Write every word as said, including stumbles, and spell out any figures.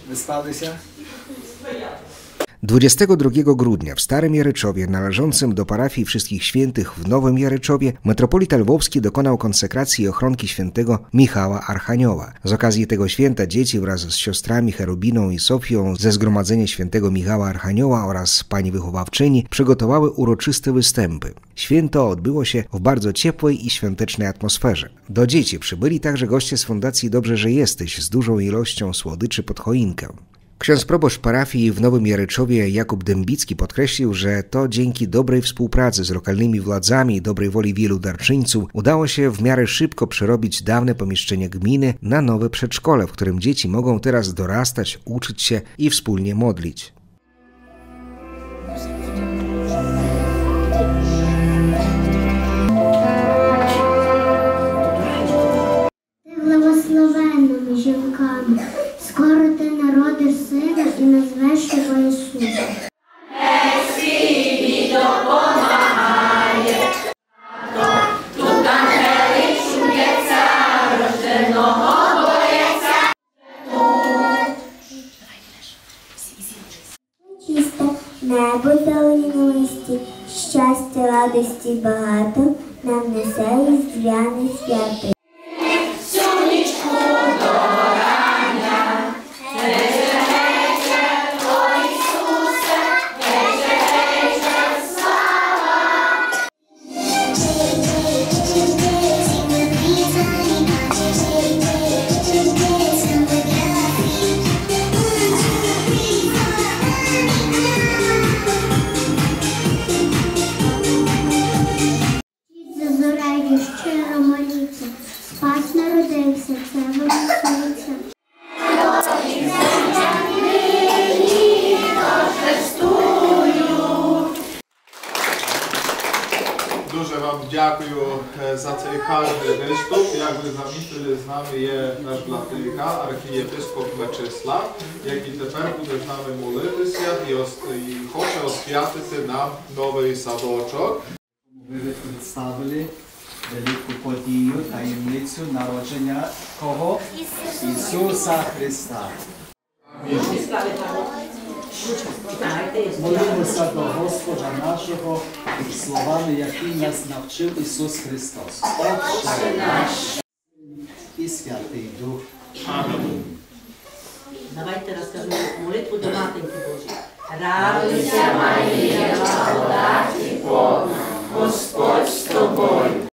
Wyspali się? dwudziestego drugiego grudnia w Starym Jaryczowie, należącym do parafii Wszystkich Świętych w Nowym Jaryczowie, metropolita lwowski dokonał konsekracji i ochronki świętego Michała Archanioła. Z okazji tego święta dzieci wraz z siostrami Cherubiną i Sofią ze Zgromadzenia Świętego Michała Archanioła oraz pani wychowawczyni przygotowały uroczyste występy. Święto odbyło się w bardzo ciepłej i świątecznej atmosferze. Do dzieci przybyli także goście z Fundacji Dobrze, że jesteś z dużą ilością słodyczy pod choinkę. Ksiądz proboszcz parafii w Nowym Jaryczowie Jakub Dębicki podkreślił, że to dzięki dobrej współpracy z lokalnymi władzami i dobrej woli wielu darczyńców udało się w miarę szybko przerobić dawne pomieszczenie gminy na nowe przedszkole, w którym dzieci mogą teraz dorastać, uczyć się i wspólnie modlić. Благословенними жінками, скоро ти народиш сина і назвеш його Ісус. Світ допомагає, тут ангели чудяться, рожденого бояться. Чисте небо зелені листі, щастя, радості багато, нам несе різдвяний святий. Щиро моліться, спас народився, це виноситься. Дуже вам дякую за цей гарний виступ. Як ви замітили, з нами є наш владика, архієпископ Мечислав, який тепер буде з нами молитися і, і хоче освятити нам новий садочок. Ви представили велику подію, таємницю народження кого? Ісуса Христа. Молимося до Господа нашого словами, які нас навчив Ісус Христос. Отче наш і Святий Дух. Амінь. Давайте розкажемо молитву до Матінки Божої. Радуйся, Марія, благодаті повна, Господь з тобою.